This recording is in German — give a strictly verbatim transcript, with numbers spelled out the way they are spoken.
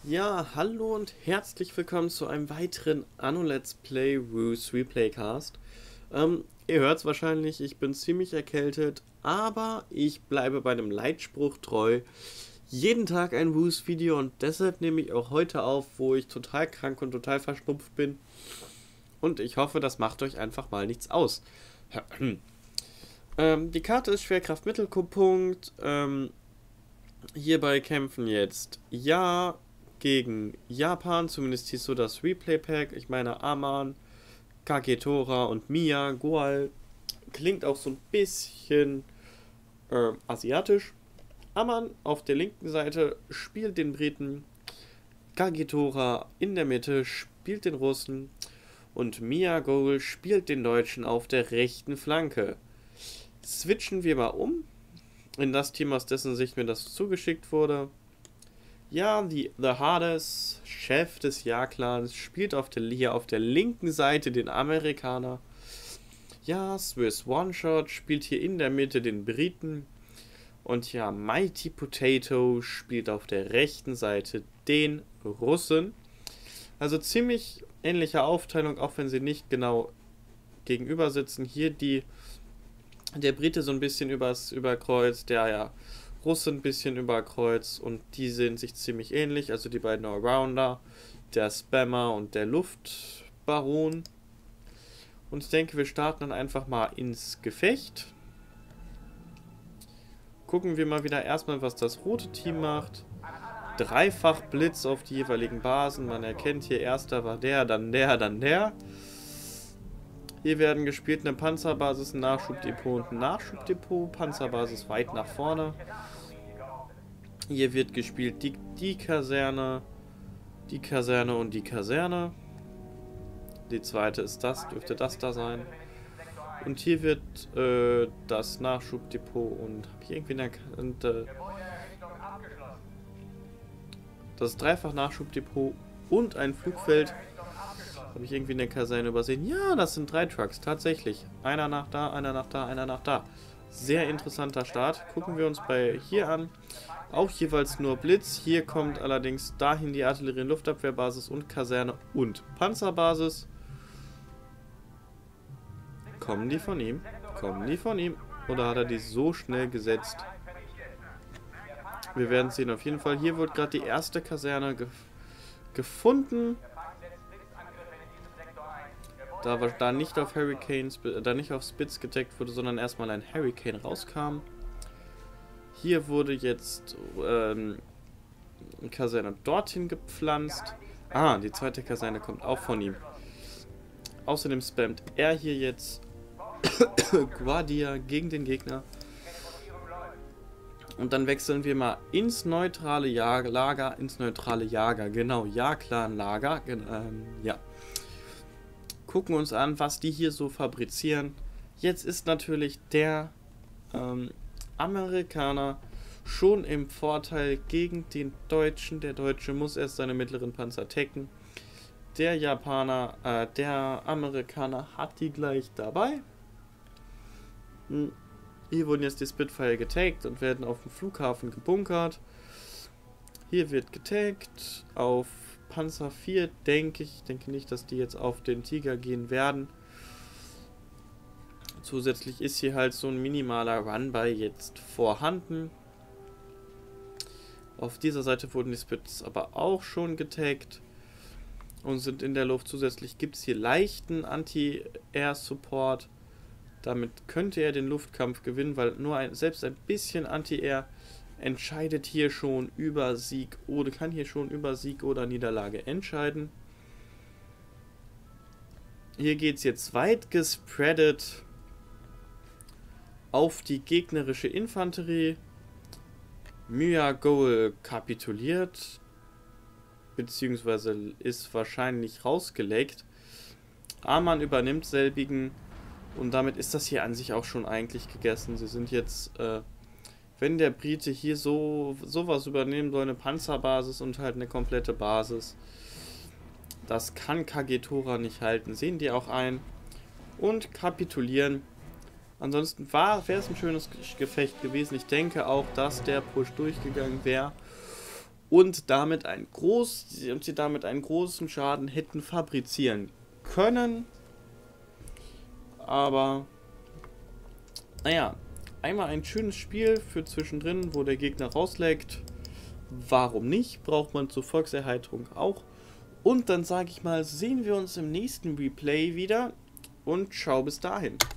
Ja, hallo und herzlich willkommen zu einem weiteren Anno Let's Play Roos Replaycast. Ähm, ihr hört es wahrscheinlich, ich bin ziemlich erkältet, aber ich bleibe bei einem Leitspruch treu. Jeden Tag ein Roos Video und deshalb nehme ich auch heute auf, wo ich total krank und total verschnupft bin. Und ich hoffe, das macht euch einfach mal nichts aus. ähm, die Karte ist Schwerkraft Mittelpunkt. Ähm, hierbei kämpfen jetzt Ja gegen Japan, zumindest hieß so das Replay-Pack. Ich meine, Aman, Kagetora und Mia, Goal. Klingt auch so ein bisschen äh, asiatisch. Aman auf der linken Seite spielt den Briten, Kagetora in der Mitte spielt den Russen und Mia Goal spielt den Deutschen auf der rechten Flanke. Switchen wir mal um in das Team, aus dessen Sicht mir das zugeschickt wurde. Ja, die The Hades, Chef des Ja-Clans, spielt auf der, hier auf der linken Seite den Amerikaner. Ja, Swiss One-Shot spielt hier in der Mitte den Briten. Und ja, Mighty Potato spielt auf der rechten Seite den Russen. Also ziemlich ähnliche Aufteilung, auch wenn sie nicht genau gegenüber sitzen. Hier die, der Brite so ein bisschen übers Überkreuz, der ja Russe ein bisschen über Kreuz und die sehen sich ziemlich ähnlich, also die beiden Allrounder, der Spammer und der Luftbaron. Und ich denke, wir starten dann einfach mal ins Gefecht. Gucken wir mal wieder erstmal, was das rote Team macht. Dreifach Blitz auf die jeweiligen Basen. Man erkennt hier, erster war der, dann der, dann der. Hier werden gespielt eine Panzerbasis, ein Nachschubdepot und ein Nachschubdepot. Panzerbasis weit nach vorne. Hier wird gespielt die, die Kaserne, die Kaserne und die Kaserne. Die zweite ist das, dürfte das da sein. Und hier wird äh, das Nachschubdepot und hab ich irgendwie eine, und, äh, das dreifach Nachschubdepot und ein Flugfeld. Habe ich irgendwie eine Kaserne übersehen? Ja, das sind drei Trucks, tatsächlich. Einer nach da, einer nach da, einer nach da. Sehr interessanter Start. Gucken wir uns bei hier an. Auch jeweils nur Blitz. Hier kommt allerdings dahin die Artillerie- und Luftabwehrbasis und Kaserne und Panzerbasis. Kommen die von ihm? Kommen die von ihm? Oder hat er die so schnell gesetzt? Wir werden sehen. Auf jeden Fall, hier wird gerade die erste Kaserne ge gefunden. Da, da nicht auf Hurricanes, da nicht auf Spitz gedeckt wurde, sondern erstmal ein Hurricane rauskam. Hier wurde jetzt ähm, eine Kaserne dorthin gepflanzt. Ah, die zweite Kaserne kommt auch von ihm. Außerdem spammt er hier jetzt Guardia gegen den Gegner. Und dann wechseln wir mal ins neutrale Jager, Lager, ins neutrale Jager, genau, Ja-Clan-Lager, ähm, ja. Gucken uns an, was die hier so fabrizieren. Jetzt ist natürlich der ähm, Amerikaner schon im Vorteil gegen den Deutschen. Der Deutsche muss erst seine mittleren Panzer tacken. Der Japaner, äh, der Amerikaner hat die gleich dabei. Hm. Hier wurden jetzt die Spitfire getaggt und werden auf dem Flughafen gebunkert. Hier wird getaggt auf Panzer vier, denke ich. Ich denke nicht, dass die jetzt auf den Tiger gehen werden. Zusätzlich ist hier halt so ein minimaler Run-By jetzt vorhanden. Auf dieser Seite wurden die Spits aber auch schon getaggt und sind in der Luft. Zusätzlich gibt es hier leichten Anti-Air-Support. Damit könnte er den Luftkampf gewinnen, weil nur ein, selbst ein bisschen Anti-Air entscheidet hier schon über Sieg oder kann hier schon über Sieg oder Niederlage entscheiden. Hier geht es jetzt weit gespreadet auf die gegnerische Infanterie. Mia Goal kapituliert, beziehungsweise ist wahrscheinlich rausgelegt. Aman übernimmt selbigen und damit ist das hier an sich auch schon eigentlich gegessen. Sie sind jetzt, äh, wenn der Brite hier so sowas übernehmen soll, eine Panzerbasis und halt eine komplette Basis, das kann Kagetora nicht halten. Sehen die auch ein und kapitulieren. Ansonsten wäre es ein schönes Gefecht gewesen. Ich denke auch, dass der Push durchgegangen wäre. und damit ein groß, und sie damit einen großen Schaden hätten fabrizieren können. Aber naja, einmal ein schönes Spiel für zwischendrin, wo der Gegner rausleckt. Warum nicht? Braucht man zur Volkserheiterung auch. Und dann sage ich mal, sehen wir uns im nächsten Replay wieder und ciao bis dahin.